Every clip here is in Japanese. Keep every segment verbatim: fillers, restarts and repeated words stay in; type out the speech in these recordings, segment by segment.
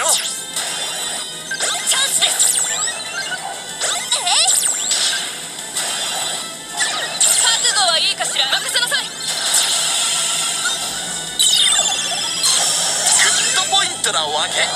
チャンスです。えい、覚悟はいいかしら。任せなさい。 グッドポイントなわけ。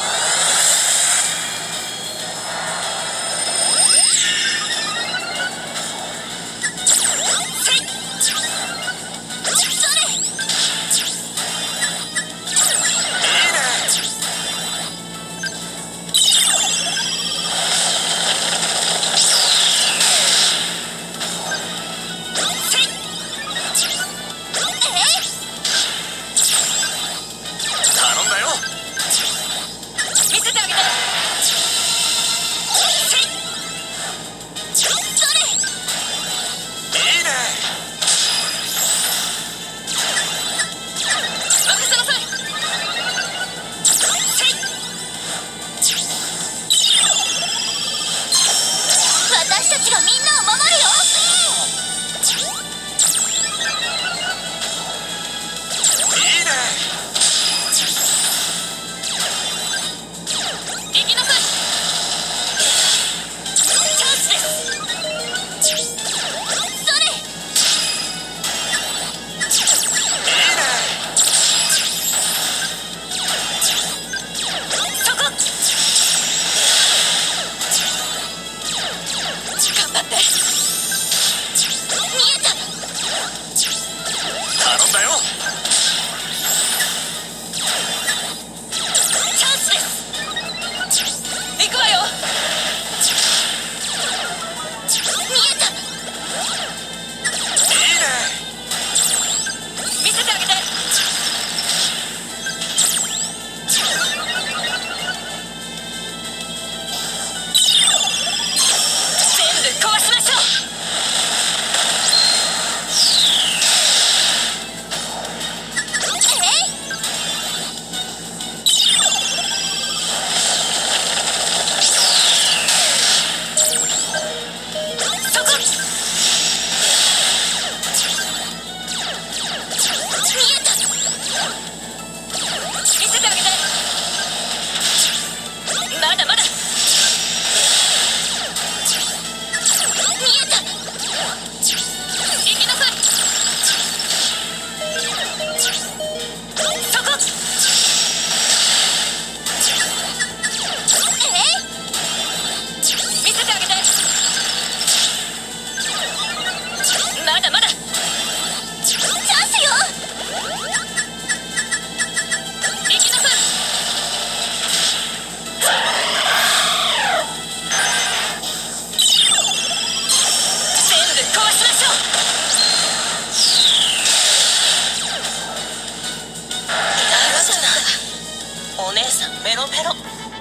メロメロ。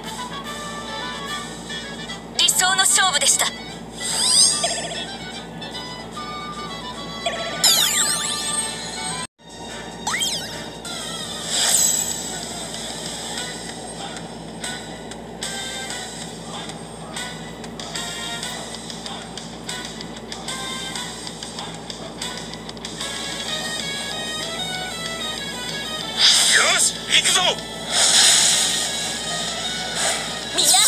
理想の勝負でした。 よし、行くぞ。 みんな、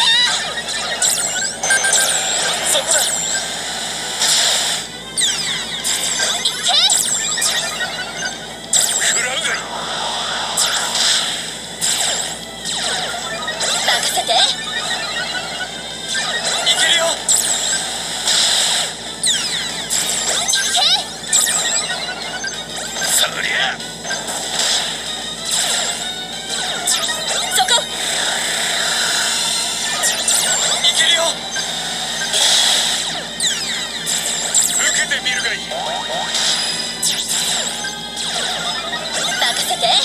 そこだ。 行け。 食らうがいい。 任せて。 いけるよ。 行け。 そりゃ。いけるよ。受けてみるがいい。 任せて。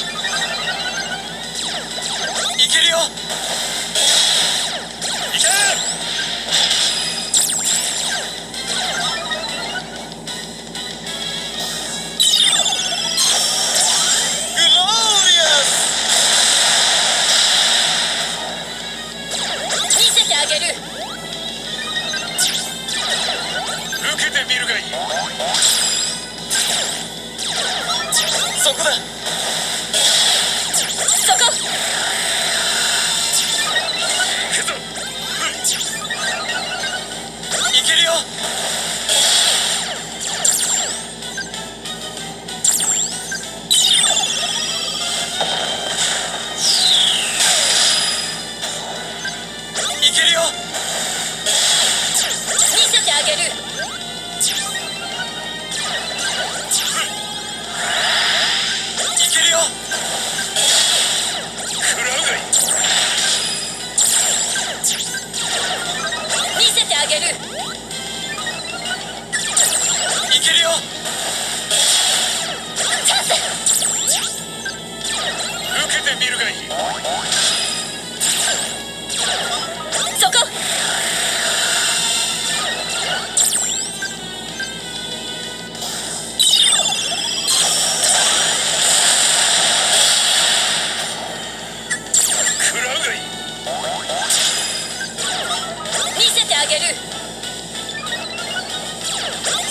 いけるよ。いけ。グローリアス。 見せてあげる。 受けてみるがいい。そこだ。 そこ。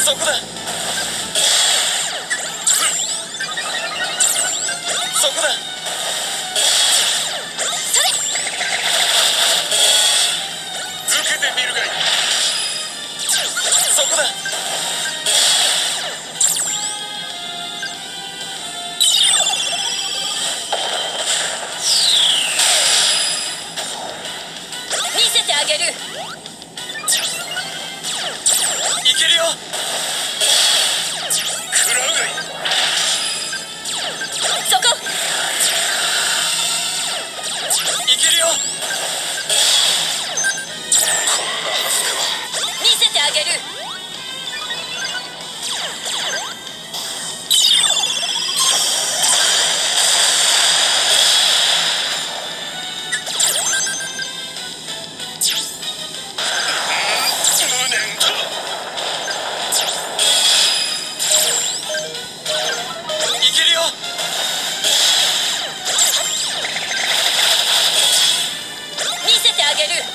そこだ。そこだ。 それ。 受けてみるがいい。そこだ。 見せてあげる。 いけるよ。食らうがいい。 そこ。 いけるよ。 見せてあげる。 無念と。いけるよ。 見せてあげる。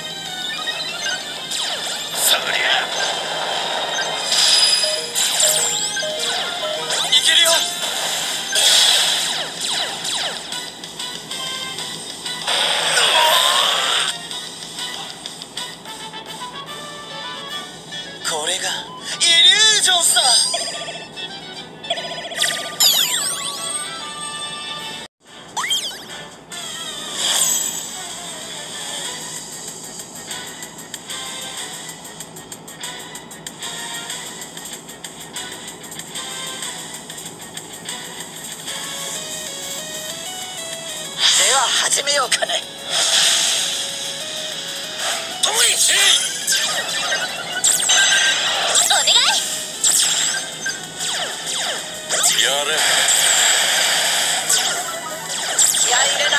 そりゃ。いけるよ。これがイリュージョンさ。では始めようかね。おいしい。 お願い。 やれ。 気合い入れな。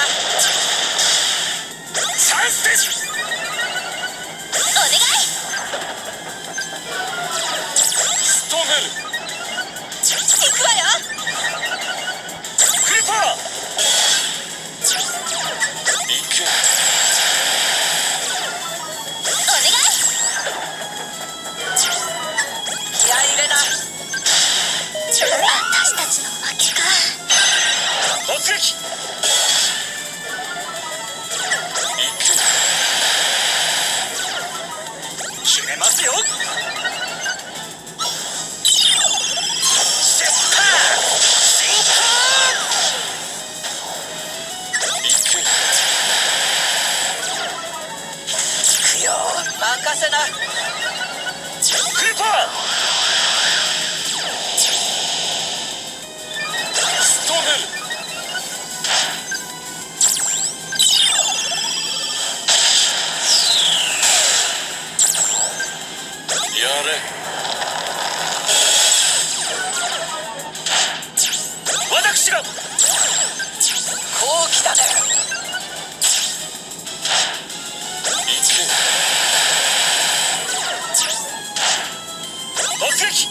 チャンスです。 お願い。 仕留める。 行くわよ。 クリッパー。いけ。 お願い。気合い入れな。私たちの負けか。 突撃。いけ。決めますよ。シェッパー。シンパー。いけ。 行くよ。任せな。 クリッパー。仕留める。やれ。私が。 こう来たね。 いけ。突撃。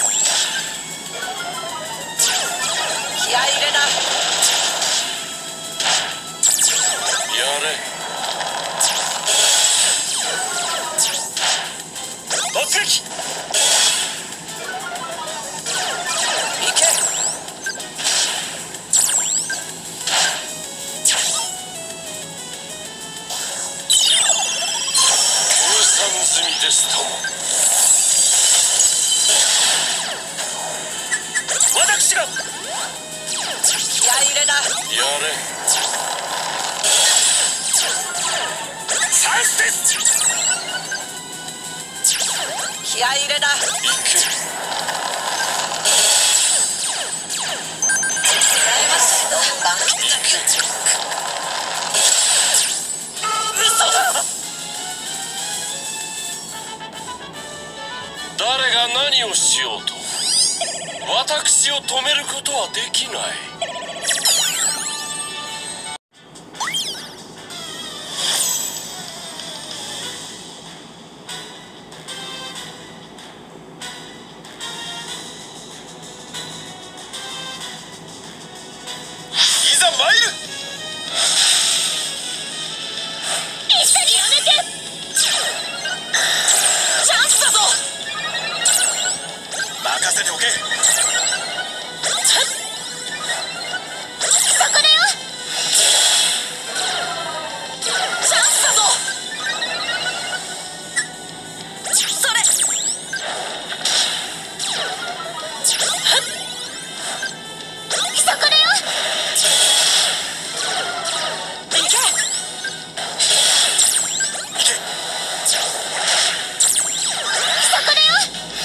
気合い入れな。 やれ。突撃。 行け。 計算済みですとも。私が。 気合い入れな。 やれ。チャンスです。 気合い入れな。 いけ。 違いますよ。負けいけ。 嘘だ。 誰が何をしようと私を止めることはできない。いざ参る。 一緒にやめて。チャンスだぞ。 任せておけ。 そこだよ。チャンスだぞ。それ。そこだよ。行け。そこだよ。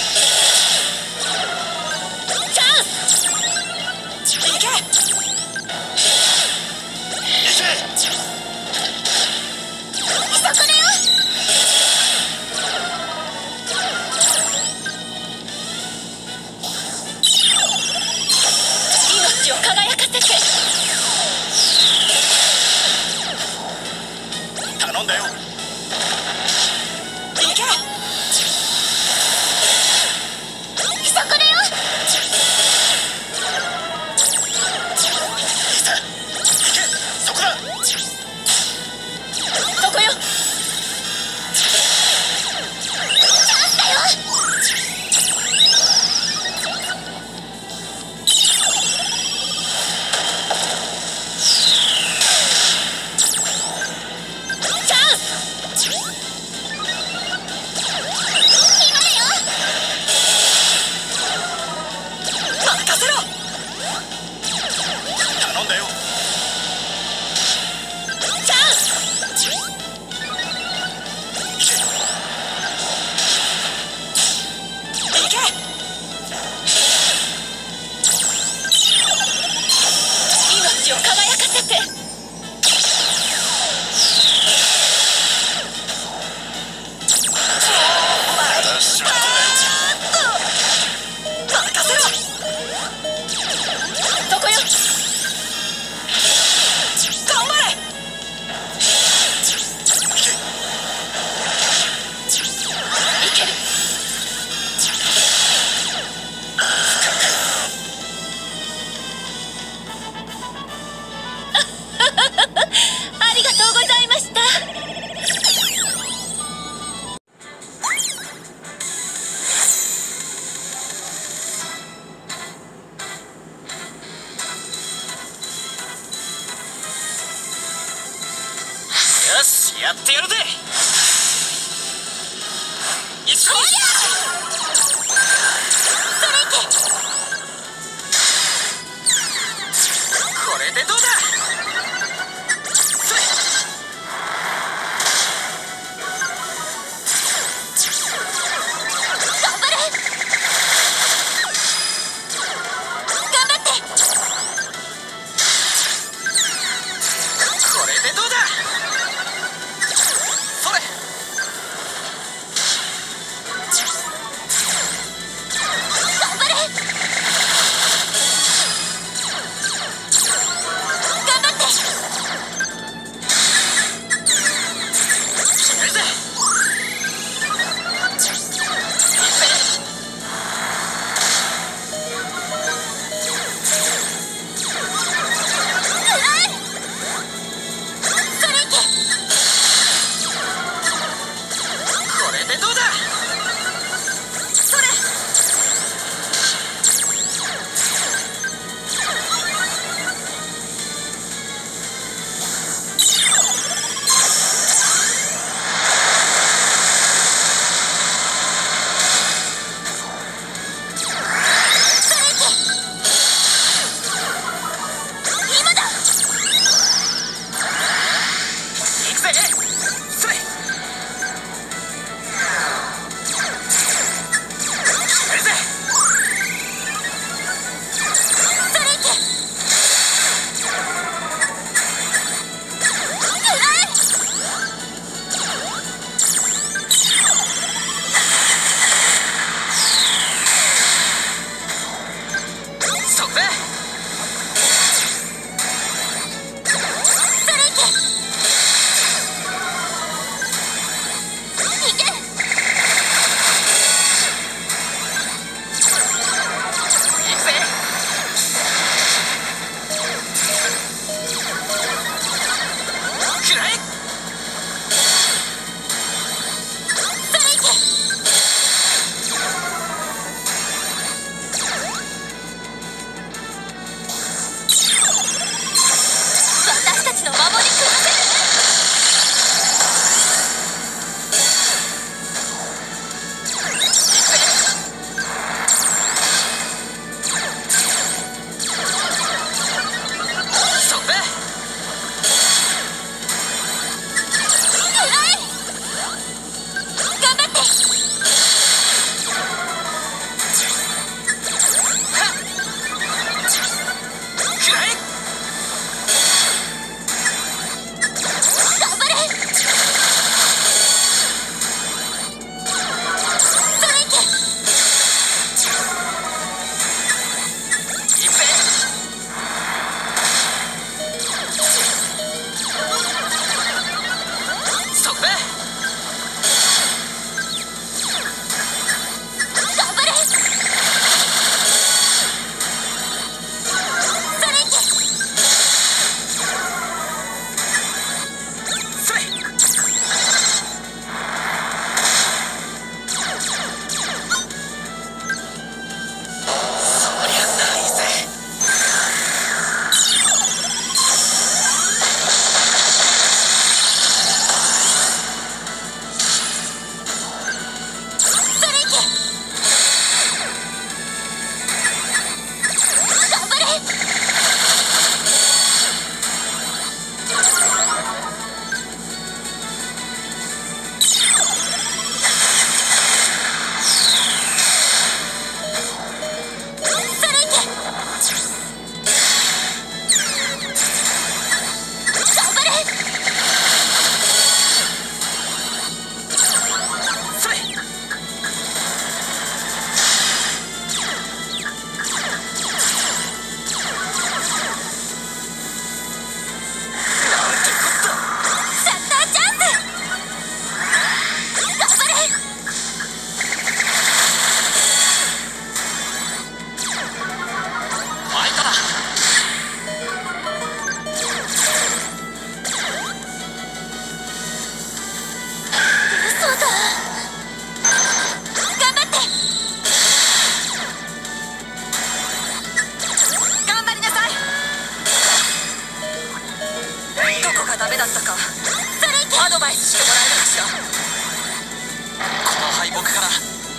チャンス。行け。そこだよ。命を輝かせて。 頼んだよ。 行け。そこだよ。 いざ行け。そこだ。 そこよ。チャンスだよ。チャンス。今だよ。任せろ。 頼んだよ。 チャンス。行け。命を輝かせて。 まだしまった任せろ。そこよ。頑張れ。いける。ありがとうございました。 よし、やってやるぜ。一緒に。これでどうだ。それ。 頑張れ。頑張って。 これでどうだ。それ。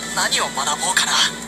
何を学ぼうかな。